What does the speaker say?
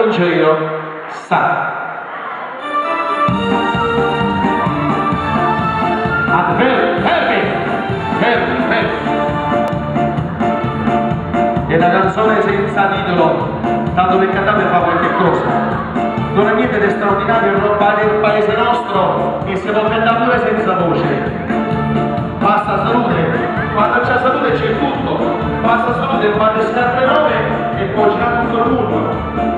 comincio io. Sa. Fermi. È una canzone senza titolo, tanto per cantare fa qualche cosa. Non è niente di straordinario, è roba del paese nostro e si può cantare pure senza voce. Basta salute, quando c'è salute c'è tutto, basta salute, quando si apre nome e poi c'è tutto il mondo.